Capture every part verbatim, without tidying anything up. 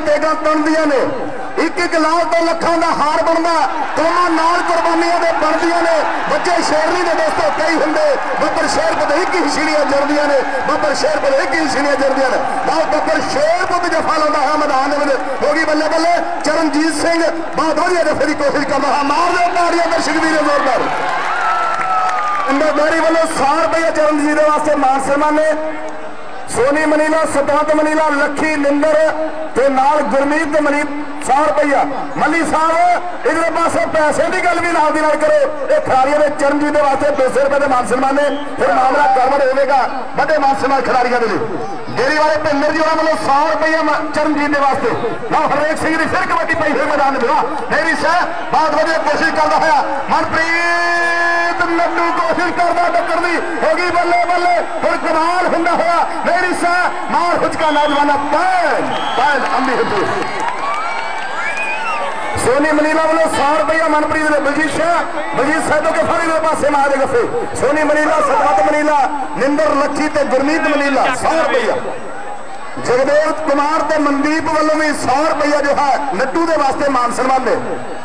तेगा तनदियां ने, एक एक लाल तो लखां का हार बनता, कौमां नाल कुर्बानियां दे बनदियां ने। बच्चे शेरनी दे दोस्तों कई हुंदे, बब्बर शेर पुत एक ही सीढ़ियां जरदियां ने, बब्बर शेर पुत एक ही सीढ़ियां जरदियां ने। लाओ बब्बर शेर पुत जफा लाउंदा है मैदान दे विच, हो गई बल्ले बल्ले। चरणजीत सिंह बहुत वधिया जफे की कोशिश करदा है, मार दो ताड़ियां दर्शक वीर जोरदार। इंदर बैरी वालों सौ रुपया चरणजीत वास्ते मान सम्मान ने। सोनी मनीला, सतवंत मनीला, लखी निंदर ते नाल गुरमीत मनी सौ रुपया। मली साहब इधर पासे पैसे की गल भी नाल दी नाल करो। ये खिलाड़ियों ने चरणजीत के वास्ते दो सौ रुपए के मान सम्मान ने, फिर मामला गड़बड़ होगा। बड़े मान सम्मान खिलाड़ियों के लिए डेरी वाले भिंदर जी वालों सौ रुपया चरणजीत के वास्ते। ना हरनेक सिंह की फिर कबड्डी पई हुई मैदान में, डेरी सह बहुत वधिया कोशिश करता है। मनप्रीत नड्डू कोशिश करता टक्कर दी, होगी बल्ले बल्ले, फिर कमाल हुंदा होया। डेरी सह मार हुचका नौजवान पैन पैन अम्मी हुजू। सोनी मनीला वालों सौ रुपया मनप्रीत ने। बलजीत शाह बलजीत साहब के फारी के पासे मार दे गफे। सोनी मनीला, सतवंत मनीला, निंदर लखी ते गुरमीत मनीला सौ रुपया। जगदेव कुमार ते मनदीप वालों भी सौ रुपया जो है नड्डू के वास्ते मान सम्मान दे।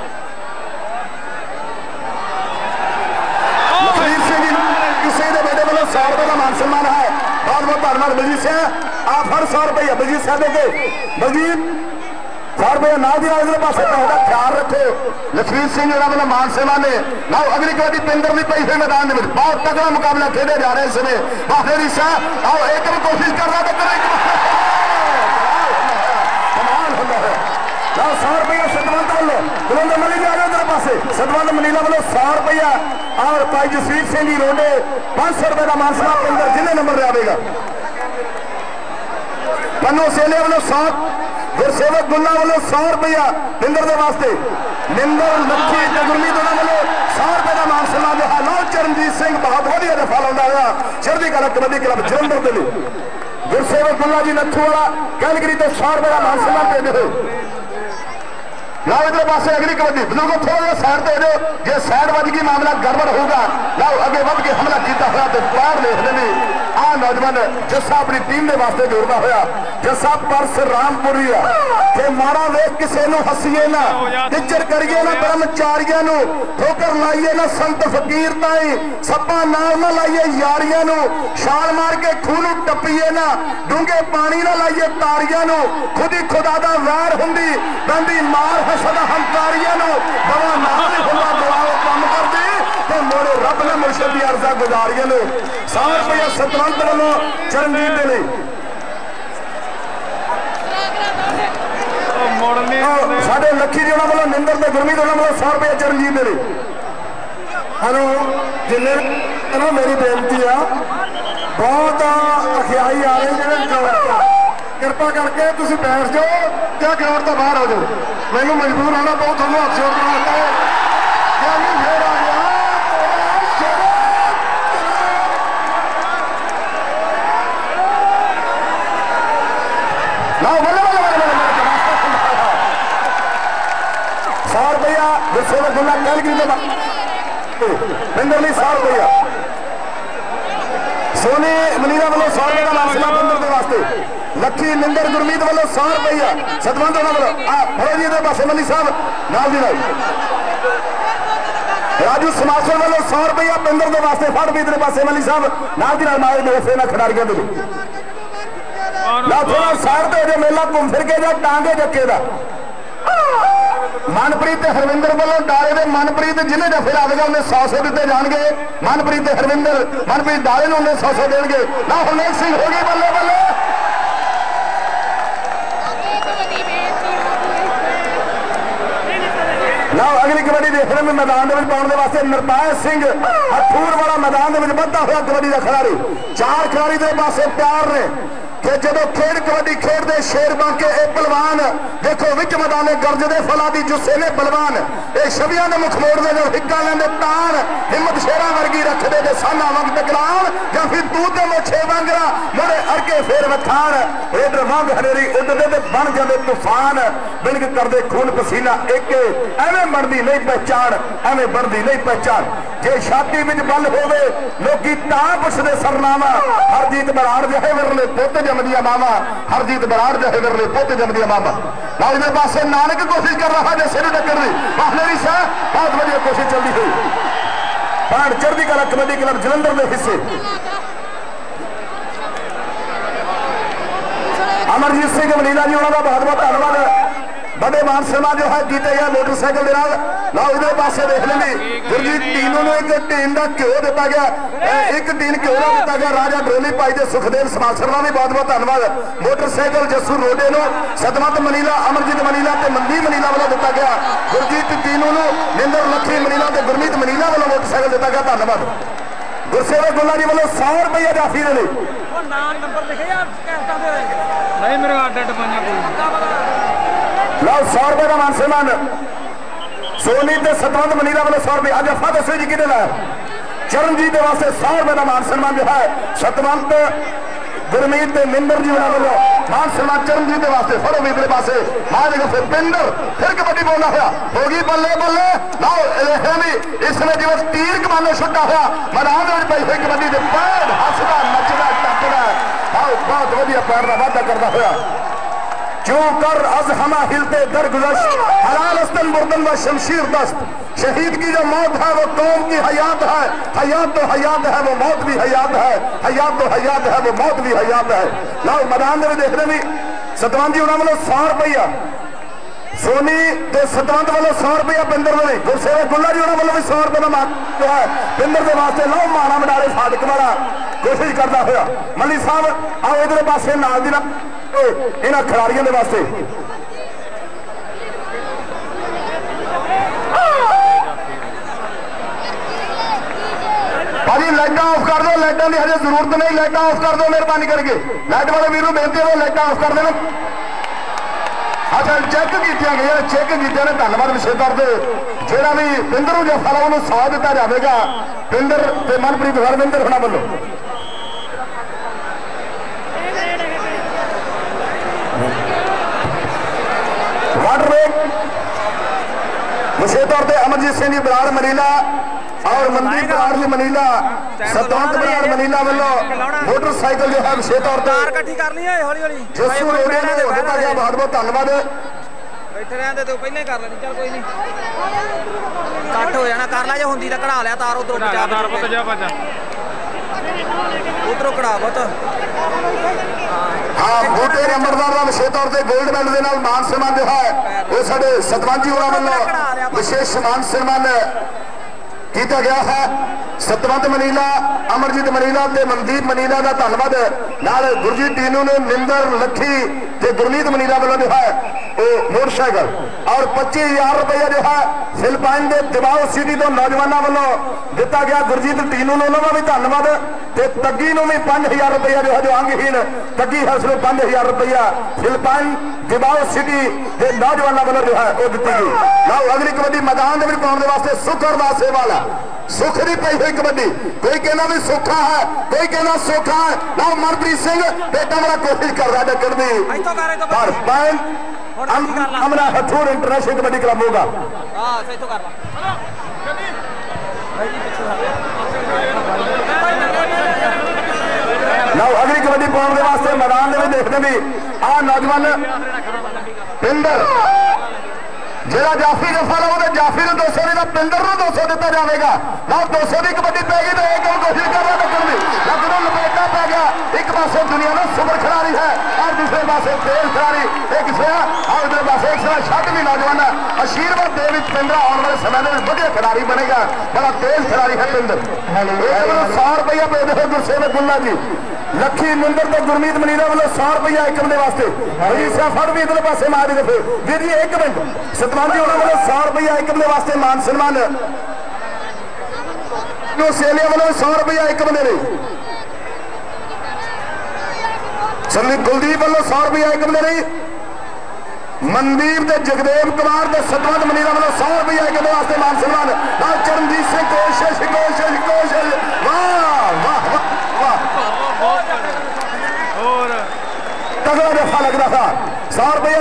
लखवीर सिंह किसी के बेटे वालों सौ रुपये का मान सम्मान है, बहुत बहुत धन्यवाद। बलजीत शाह आप हर सौ रुपया बलजीत साहब के। बलजीत सौ रुपया ना दिया इधर पास ख्याल रखो। लखवीर सिंह जो मान सेवा ने ना अगली कबड्डी पिंदर भी पई हुई मैदान में, बहुत तगड़ा मुकाबला खेले जा रहे हैं इसमें। बाहरी शाह आओ एक भी कोशिश कर रहा तो कमाल होता है। सौ रुपया सतवंत वालों बुलंद मली जा रहे उधर पासे। सतवंत मनीला वालों सौ रुपया और भाई जसवीर सिंह जी रोडे पांच सौ रुपए का मान सम्मान पिंदर जिन्हें नंबर रहेगा। पन्नू सेले वालों सौ, गुरसेवक गुल्ला वालों सौ रुपया निंदर के वास्ते। निंदर लखी गुरमीत वालों सौ रुपए का मान सम्मान है। लो चरणजीत सिंह बहुत वधिया दफा लाउंदा है चढ़दी कला कबड्डी क्लब जलंधर के लिए। गुरसेवक गुल्ला जी नथू वाला कैलगरी तो सौ रुपए का मान सम्मान दे दो। लाओ इधर पासे अगली कबड्डी बुजुर्गों थोड़ा जा साइड दे दो, जे साइड बज गई मामला गड़बड़ होगा। लाओ अगे बढ़ के हमला किया हुआ तो पैर देखने में आ नौजवान जस्सा अपनी टीम के वास्ते जोड़ता होया। जस्सा परस रामपुरी के मारा वेख किसी को हसीए ना, टिचर करिए ना ब्रह्मचारियों को, ठोकर लाइए ना संत फकीर ताई, सप्पा नाल ना लाइए यारियां को, छाल मार के खून टप्पीए ना, डूंगे पानी ना लाइए तारियां को, खुद ही खुदा दा वैर हुंदी बंदी मार सदा हंकारियां बड़ा नाल खुला दुआओ कम कर दी तो मोरे रब ने मुर्शद की अर्जा गुजारियां ने। सौ रुपया सतवंत वालों चरणजीत के लिए। साढ़े लखी जी वालों निंदर के गुरमीत वालों सौ रुपया चरणजीत के लिए। हेलो जिन्हें मेरी बेनती है बहुत अखियाई आ रही कृपा करके तुम बैठ जाओ क्या ग्राउंड तो बाहर हो जाओ, मैनू मजबूर होना बहुत थोड़ा हाथ जोड़ करना फिर आ गया। सौ रुपया गुस्से में गुल्ला कैलगरी बिंदर सौ रुपया। सोनी मनीरा वालों सौ रुपये का लासिला बिंदर के वास्ते। लखी निंदर गुरमीत वालों सौ रुपया। सतवंत वालों जी पासे मनी साहब नाल दी नाल। राजू समासर वालों सौ रुपया पिंदर के वास्ते। फड़ भी इधर पासे मनी साहब नाल दी नाल मारे दोस्त ना खिडारियों के ना थोड़ा साइड दे मेला घूम फिर के जा टांगे जके का। मनप्रीत हरविंदर वालों डाले दे मनप्रीत जिन्हें जफे लगेगा उन्हें सौ सौ दिते जाएंगे। मनप्रीत हरविंदर मनप्रीत डाले ने उन्हें सौ सौ देंगे ना। हरनेक सिंह हो गई बल्ले बल्ले। ना अगली कबड्डी देखने में मैदान में पाने के वास्ते नरपाल सिंह हथूर वाला मैदान में बढ़ता हुआ कबड्डी का खिलाड़ी। चार खिलाड़ी के पास प्यार ने कि जो खेड कबड्डी खेडते शेर बांके ए बलवान देखो विच मैदाने गरजदे फलादी जुस्से ने बलवान ये छवियां ने मुख मोड़ते जो हिक्का लेंदे तान हिम्मत शेरा वर्गी रखते जे साना वंग टकरान या फिर तू ते मोछे वांगरा मोड़े अड़के के फिर वखाण इधर वंग हनेरी उड़ते ते बन जाते तूफान बिलक करते खून पसीना एक एवें बनती नहीं पहचान एवें बनती नहीं पहचान जे छाती में बल होवे लोकी तां पुछदे सरनामा हरजीत बराड़ जहे विरले पुत जमदिया मावा हरजीत बराड़ जहे विरले पुत जमदिया मावा नाल दे पासे नानक कोशिश कर रहा है सिर टक्कर दी बाहलेरी शाह बहुत बढ़िया कोशिश चलती हुई पाण चढ़दी कला कबड्डी क्लब जलंधर के हिस्से अमरजीत सिंह मनीला जी उन्होंने बहुत बहुत धन्यवाद बड़े मान सम्मान जो है जीते गए मोटरसाइकिल के नाल लो इधर पासे देख लेंगे गुरजीत तीनों एक टीन का घ्यो दिता गया एक टीन घ्यो का दिता गया राजा डोली भाई के सुखदेव समासर का भी बहुत बहुत धन्यवाद मोटरसाइकिल जस्सू रोडे नो सतवंत मनीला अमरजीत मनीला ते मनदीप मनीला वालों दिता गया गुरजीत तीनों निंदर लखी मनीला ते गुरमीत मनीला वालों मोटरसाइकिल दिता गया धन्यवाद गुरसेवक गुल्ला जी वालों सौ रुपया जाफी दे लो सौ रुपए का मान सम्मान सोनी ते सतवंत मनीला वाले सौ रुपए अज अफा दसो जी कि चरणजीत के वास्ते सौ रुपए का मान सम्मान जो है सतवंत गुरमीत मिंदर जी वालों मान सम्मान चरणजीत के वास्ते फड़ो भी पासे मार फिर पिंदर फिर कबड्डी बोलना हुआ होगी बल्ले बल्ले लो इसने जिवें तीर कमाने छुट्टा हुआ मैदान में पई हुई कबड्डी के पैर हसदा नचदा टपदा बहुत वधिया पैर का वाधा करता हुआ जो कर अज हमा हिलते दरगुजश हलाल अस्तन बुर्दन व शमशीर दस्त शहीद की जो मौत है वो कौम की हयात है हयात तो हयात है वो मौत भी हयात है हयात तो हयात है वो मौत भी हयात है लो मैदान में देखने भी सतवंत जी उन्होंने वालों सौ रुपया सोनी ते सतवंत वालों सौ रुपया पिंदर वाले गुरसेवक गुल्ला जी उन्होंने वालों भी सौ रुपये का मान जो है पिंदर के वास्ते लो माना मडाले फाटक वाला कोशिश करता हुआ मली साहब आओ इधर पासे नाल दी इन्होंने खिलाड़ियों के वास्ते भाजी लाइटा ऑफ कर दो लाइटा की हजे जरूरत नहीं लाइटा ऑफ कर दो मेहरबानी करके लाइट वाले वीर बेनती है लाइटा ऑफ कर देना अच्छा चेक की गई चेक की धन्यवाद विशेष तौर पर जोड़ा भी पिंदर जफा उन्होंने सौ दिता जाएगा पिंदर मनप्रीत हरविंदर होना वालों वाटर रेक विशेष तौर पर अमरजीत सिंह जी बराड़ मनीला और मनदीप बराड़ जी मनीला सतवंत बराड़ मनीला वालों मोटरसाइकिल जो है विशेष तौर पर जस्सू रोडे ने दिता गया बहुत बहुत धन्यवाद बैठे रहते तो पहले कर लेनी चल कोई नहीं कट हो जाना कर ला जो होंगी तो कढ़ा लिया तार उधरों उधरों कढ़ा बहुत हाँ बूटे नंबरदार का विशेष तौर पर गोल्ड मैडल के मान सम्मान जो है वो साढ़े सतवंत जी वालों विशेष मान सम्मान किया गया है सतवंत मनीला अमरजीत मनीला ते मनदीप मनीला का धन्यवाद नाल गुरजीत तीनों ने निंदर लखी ते गुरमीत मनीला वालों जो है वो मोटरसाइकिल और पच्चीस हजार रुपया जो है फिलिपाइन के दिबाओ सिटी तो नौजवानों वालों दिता गया गुरजीत तीनों ने उन्होंने भी धन्यवाद ते तग्गी भी पांच हजार रुपया जो है जो अंगहीन तग्गी है उसने पांच हजार रुपया फिलिपाइन दिबाओ सिटी के नौजवानों वालों जो है वो दी गई लो अगली कबड्डी मैदान में पाने वास्ते सुख और वासे वाला सुख नहीं पई हुई कबड्डी कोई कहना भी सौखा है कोई कहना सौखा है ना मनप्रीत सिंह बेटा बड़ा कोशिश कर रहा है कर दी पर पॉइंट हमारा हथूर इंटरनेशनल कबड्डी क्लब होगा ना अगली कबड्डी पाने वास्ते मैदान में देखने भी आ नौजवान पिंदर जेड़ा जाफी जफा लो जाफी ने दो सौ नहीं पिंदर दो सौ दिता जाएगा ना दो सौ की कबड्डी पै गई तो एक कोशिश कर रहा टक्कर भी लेकिन लपेटा पै गया एक पास दुनिया में सुपर खिलाड़ी है और दूसरे पास तेज खिलाड़ी एक और इधर पास एक छठ भी नौजवान आशीर्वाद दे पिंदर आने वाले समय में बढ़िया खिलाड़ी बनेगा बड़ा तेज खिलाड़ी है पिंदर सौ रुपया पे देखो गुरसेवक गुल्ला जी लखी मिंदर तो गुरमीत मनीला वालों सौ रुपया एकम के वास्ते फड़ भी इधर पासे मारी दे वीर जी एक मिनट सतवंत जी वालों सौ रुपया एकम के वास्ते मान सम्मान सेलिया वालों सौ रुपया एकम दे रही संदीप कुलदीप वालों सौ रुपया एकम दे रही मनदीप ते जगदेव कुमार ते सतवंत मनीला वालों सौ रुपया एकम के वास्ते मान सम्मान चरणजीत सिंह कोशिश कोशिश कोशिश वाह वाह वाह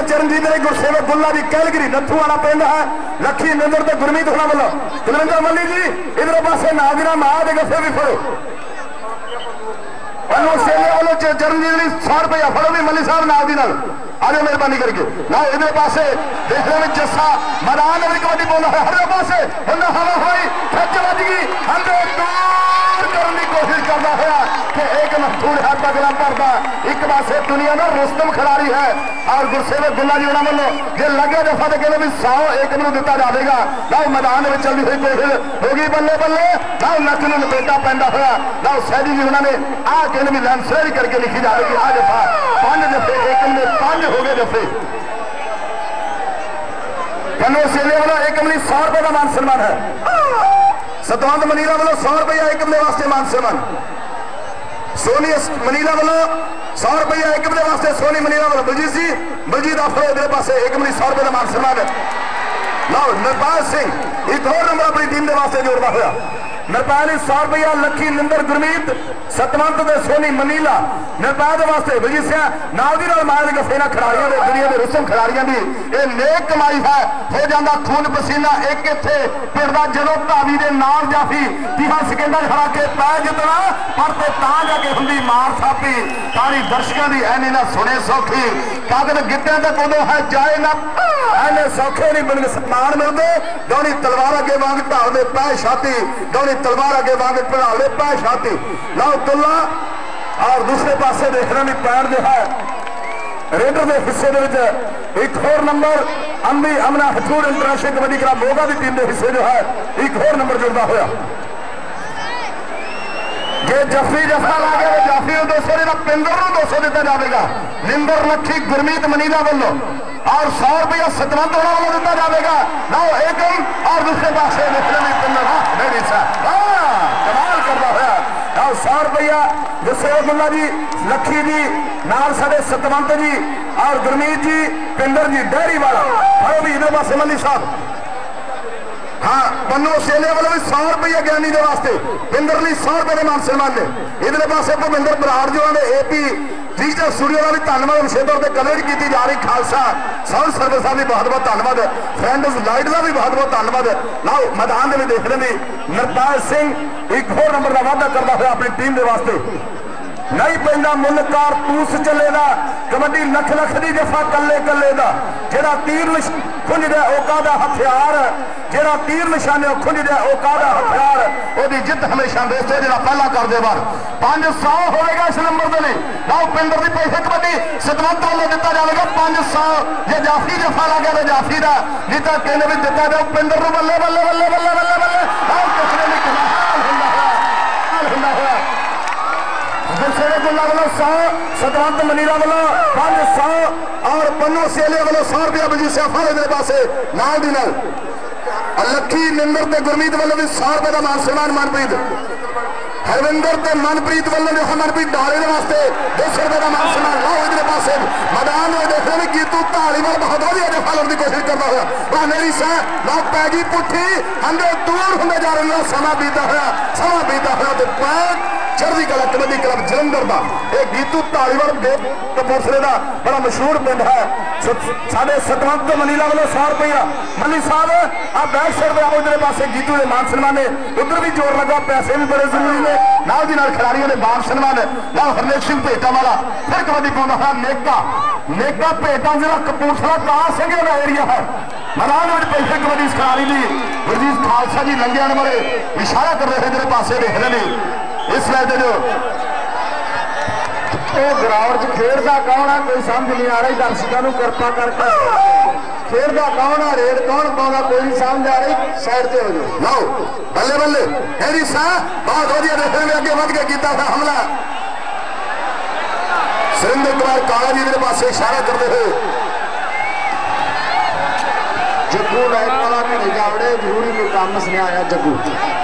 चरणजीत ने गुरसेवक गुल्ला जी कैलगरी नथू वाला पिंड है लखी निंदर ते गुरमीत होना वालों कुलविंदर मल्ली जी इधर पासे नादिरा मां दे गफे भी फड़ो ऑस्ट्रेलिया वालों चरणजीत ने सौ रुपया फड़ो भी मल्ली साहब नाल दी नाल आज मेहरबानी करके ना इधर पासे देख रहे हैं जस्सा मैदान में कबड्डी बोल रहा है हर पासे हवा हुई खच बज गई हंडे दूर करने की कोशिश करता है कि एक मखतूर है पगला भरता एक पासे दुनिया का रुस्तम खिलाड़ी है और गुरसेवक गुल्ला जी उन्होंने वालों जे लगे दफा तो कहते भी सौ एक नूं दिता जाएगा ना मैदान में चलती हुई कोशिश होगी बल्ले बल्ले ना नक नूं लपेटा पैंदा होया ना सैदी जी उन्होंने आ कहने भी लैंसलरी करके लिखी जाएगी आ दफा पांच दफे एक में पांच हो गए दफे पन्नू सेले वालों एक मिली सौ रुपए का मान सम्मान है सतवंत मनीला वालों सौ रुपया एक मिले वास्ते मान सम्मान सोनी मनीला वालों सौ रुपया एक मिले वास्ते सोनी मनीला वालों बलजीत जी बलजीत आफर इधर पासे एक मिली सौ रुपए का मान सम्मान है लो नरपाल सिंह एक और नंबर अपनी टीम के वास्ते जोड़ता हुआ नरपाल सौ रुपया लखी निंदर गुरमीत सतवंत दे सोनी मनीला नरपाल वास्ते बलजीत सिंह नाल दी नाल मार के सेना खिलाड़ियों ने दुनिया के रुस्तम खिलाड़ियों की यह नेक कमाई है हो जाता खून पसीना एक इत्थे पिंडा जदों धावी के नाल जाफी तीह सेकेंडा खड़ा के पै जितना पर ते तां जाके हुंदी मार थापी तारी दर्शकों की ऐनी ना सुने सौखी कागज गिट्टियां तक उदों है जाए ना ऐने सौखे नहीं बन सम्मान मिलते दौनी तलवार अगे वांग ढालदे पै छाती दौनी तलवार अगे वांग ढालदे पै छाती लाओ तुल्ला और दूसरे पासे देखना भी पैर जो है रेडर के हिस्से एक होर नंबर अम्बी अमना हथूर इंटरनेशनल कबड्डी क्लब मोगा की टीम के हिस्से जो है एक होर नंबर जुड़ता हुआ जे जफी जफा ला गया तो जाफी दो सौ देना पिंदर को दो सौ दिता जाएगा निंदर लखी गुरमीत मनीला वालों और सौ रुपया सतवंत होना वालों दिता जाएगा ना एकम और दूसरे पासे पिंदर कमाल करता हुआ और सौ रुपया गुरसेवक गुल्ला जी लखी जी नाल साडे सतवंत जी और गुरमीत जी पिंदर जी डेयरी वाला और भी इधर पासे मल्ली साहब हाँ पन्नू ऑस्ट्रेलिया वालों भी सौ रुपया ज्ञानी के वास्ते पिंदर लिए सौ रुपए के मान सम्मान ने इधर पासे भुपिंदर बराड़ जो ने ए पी डिजिटल स्टूडियो का भी धन्यवाद विशेष तौर पर कवरेज की जा रही खालसा साउंड सर्विस का भी बहुत बहुत धन्यवाद फ्रेंड्स लाइट का भी बहुत बहुत धन्यवाद लाओ मैदान में देख रहे हैं नरपाल सिंह एक होर नंबर का वाधा करता हुआ अपनी टीम के वास्ते नहीं पैदा मुल कारतूस चलेगा कबड्डी लख लख की जफा कले कले का जेड़ा तीर खुंजदा ओका दा हथियार जेड़ा तीर निशाने खुंजदा ओका दा हथियार ओदी जित हमेशा दोस्तों जेड़ा पहला कर दे बार पांच सौ होगा इस नंबर के लिए लाओ पिंडर की पैसे कबड्डी सतवंत वालों दिता जाएगा पांच सौ जे जाफी जफा ला गया तो जाफी का नहीं तो कहने भी दिता जाओ पिंडर को बल्ले बल्ले बल्ले बल्ले बल्ले बल्ले लाओ किसने भी कमाल हुंदा हुआ हुंदा हुआ गुरसेवक गुल्ला वालों सौ सतवंत मनीला वालों पांच सौ और पन्नू सेले वालों सौ रुपया बजी सियाफा मेरे पास नाल दी नाल लखी निंदर ते गुरमीत वालों भी सौ रुपए का मान सम्मान मनप्रीत हरविंदर ते मनप्रीत वालों जो मनप्रीत डाले के वास्ते दो सौ रुपए का मान सम्मान लाओ इधर पास मैदान में देख रहे गीतू धालीवाल बहुत वधिया जफा लाने की कोशिश करता हुआ मेरी सह लाओ पैगी पुठी हंडे दूर होंगे जा रहे हैं समा बीता हुआ समा बीता हुआ तो पैग चढ़ती कला कबड्डी क्लब जलंधर का एक गीतू धालीवाल कपूरथले का बड़ा मशहूर पिंड है साढ़े सतवंत मनीला वालों सौ रुपया मनी साहब आप बैक साइड में आओ इधर पास गीतू के मान सम्मान है उधर भी जोर लगा पैसे भी बड़े जरूरी ने नाल दी नाल खिलाड़ियों ने मान सम्मान ना हरनेक सिंह भेटा वाला फिर कबड्डी पाउंदा है नेका नेका भेटा जिला कपूरथला कहा सिंह का एरिया है मैदान में पैसे कबड्डी खिलाड़ी दी गुरजीत खालसा जी लंघे आने वाले इशारा कर रहे इधर पासे देख रहे इस वजह जो ग्राउंड खेलता कौन है कोई समझ नहीं आ रही दर्शकों को कृपा करके खेलता कौन है रेड कौन पाऊंगा कोई नहीं समझ आ रही साइड से हो जाओ लो बल्ले बल्ले हैरी शाह बहुत वधिया देखने में अगे बढ़ के किया था हमला सुरेंद्र कुमार काला जी मेरे पास इशारा करते हुए जग्गू लाइट वाला घड़ी जावड़े जरूरी कोई काम नहीं आया जग्गू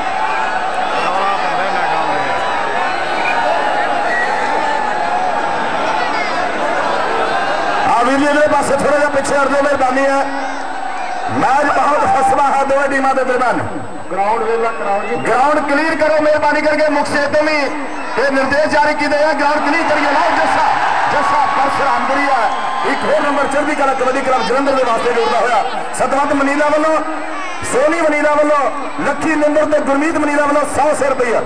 पास थोड़ा जा पीछे हट दो मेहरबानी है मैच बहुत फसवा है दो टीमों के दरम्यान ग्राउंड ग्राउंड क्लियर करो मेहरबानी करके मुख से तुम ही निर्देश जारी किए ग्राउंड क्लियर करिए जैसा जैसा परशुरामपुरी है एक होर नंबर चढ़ती कला कबड्डी क्लब जलंधर के वास्ते जोड़ता हुआ सतवंत मनीला वालों सोनी मनीला वालों लखी नंबर ते गुरमीत मनीला वालों सौ सौ रुपया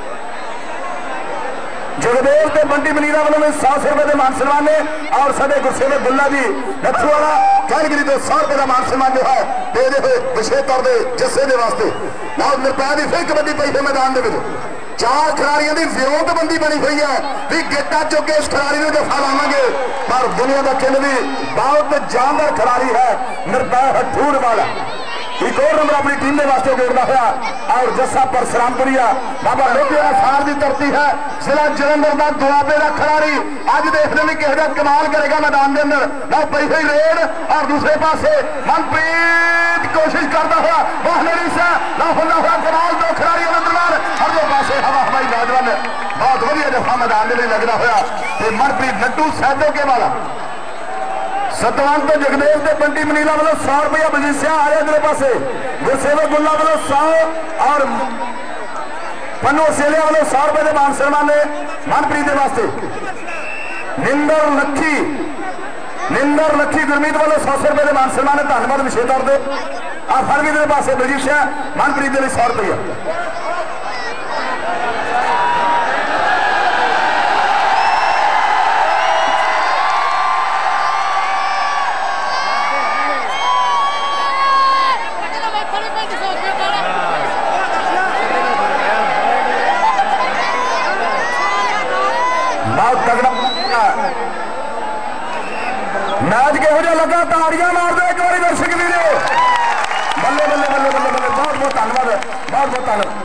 जगदेव ते बंटी मनीला वालों में सौ सौ रुपए के मान सम्मान ने और साडे गुरसेवक गुल्ला जी नथू वाला कैलगरी तो सौ रुपए का मान सम्मान जो है दे दे हुए विशेष तौर पर जस्से के वास्ते ना निरपैया की फिर कबड्डी पई है मैदान के चार खिलाड़ियों की विरोधबंदी बनी हुई है भी गेटा चुक के इस खिलाड़ी को दफा लावे पर दुनिया का किल भी बहुत जानदार खिलाड़ी है निरपैया हठूर वाला एक और नंबर अपनी टीम के वास्ते जोड़ना हुआ और जस्सा परसरामपुरिया बाबा लोहिया साल की धरती है जिला जलंधर का दुआबे का खिलाड़ी अज देखने में किसी का कमाल करेगा मैदान के अंदर ना पई हुई रेड और दूसरे पासे मनप्रीत कोशिश करता हुआ वाहनेरी से ना होना हुआ कमाल दो खिलाड़ियों के दरमियान हर दो पासे हवा हवाई नौजवान बहुत वधिया दफा मैदान के लिए लगना हुआ मनप्रीत नट्टू सैदो के वाला सतवंत जगदेव के बंटी मनीला वालों सौ रुपया बजीसिया आ रहा अगले पासे गुरसेवक गुल्ला वालों सौ और पन्नू सेलिया वालों सौ रुपए के मान सम्मान ने मनप्रीत के वास्ते निंदर लखी निंदर लखी गुरमीत वालों सौ सौ रुपए के मान सम्मान ने धन्यवाद विशेष तौर पर और फरवी के पासे बजीसिया मनप्रीत के लिए सौ रुपया मैच किहो जिहा लगा ताड़ियां मार दो एक बार दर्शक वीरो बल्ले बल्ले बल्ले बल्ले बल्ले बहुत बहुत धन्यवाद बहुत बहुत धन्यवाद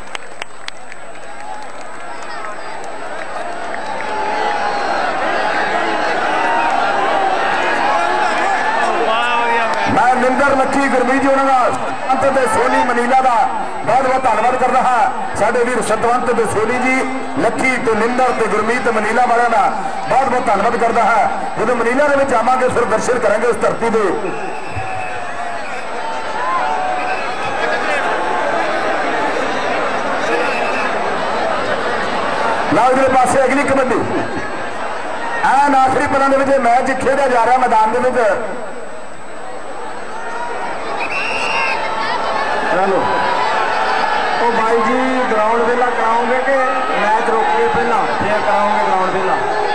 मैं निंदर लखी गुरमीत जी उन्होंने सोनी मनीला का बहुत बहुत धन्यवाद कर रहा साडे वीर सतवंत ते सोनी जी लखी ते निंदर ते गुरमीत मनीला वाले का बहुत बहुत धन्यवाद करता है जो मनीला के आवांगे फिर दर्शन करेंगे उस धरती के लाओ अगले पास अगली कबड्डी एन आखिरी पलों के मैच खेड़ा जा रहा मैदान के चलो ओ भाई जी ग्राउंड वेला कराओगे कि मैच रोक के पहला फिर कराओगे ग्राउंड वेला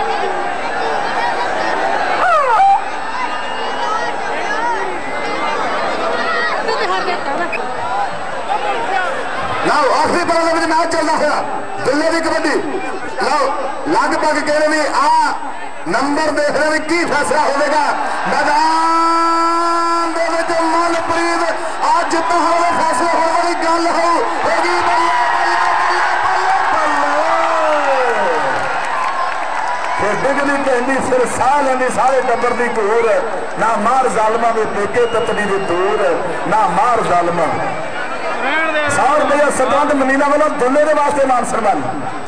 लाओ आखिरी बॉल में मैच चलना है दुल्ले की कबड्डी लाओ लगभग कह रहे भी आ नंबर देख रहे भी की फैसला होगा मैदान दे विच मनप्रीत आज जितना होगा फैसला होने वाली गल होगी डिगनी कहती फिर साह लेंदी सारे टब्बर की घोर ना मार जालमा में पेके ततली की दूर ना मार जालमा सौ रुपया सतवंत मनीला वालों दुल्ले के वास्ते मान सम्मान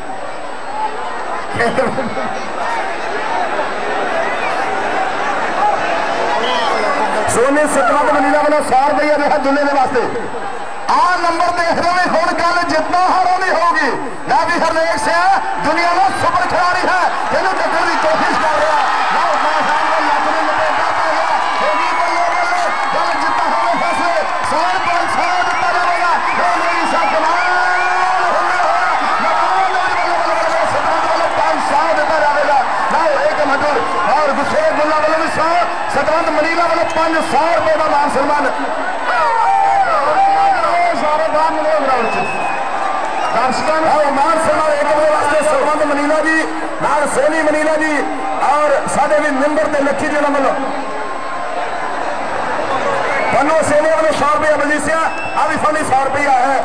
सोने सतवंत मनीला वालों सौ रुपया रहा दुल्ले के वास्ते आ नंबर देख रहे हैं हूं गल जितना हारों नहीं होगी ना भी हरनेक से दुनिया में सुपर खिलाड़ी है जिन्हें टक्कर की कोशिश कर रहा और गुस्से गुल्ला वालों भी सौ सतवंत मनीला वालों पांच सौ रुपए का मान सम्मान मान सम्मान एक वास्ते सतवंत मनीला जी नाल सोनी मनीला जी और साढ़े भी नंबर ते लखी जी वालों पन्नू सेने वालों सौ रुपया मजीसिया आ भी फानी सौ रुपया है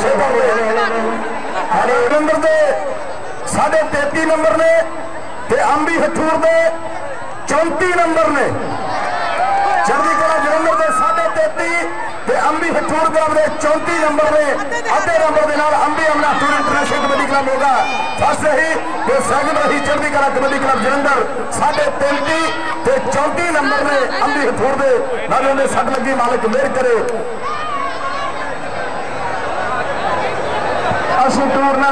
नंबर ते साढ़े तेती नंबर ने ते अंबी हठूर दे चौंती नंबर ने चढ़ती कला जलंधर के साढ़े तेती ते अंबी हठूर क्लब के चौंती नंबर ने अद्धे नंबर के नाल अंबी अमला हठूर इंटरनेशनल कबड्डी क्लब होगा फर्स्ट रही ते सैकंड रही चढ़ती कला कबड्डी क्लब जलंधर साढ़े तेती ते चौंती नंबर ने अंबी हठूर दे नाल उन्हें सट लगी मालिक मेहर करे असि टूर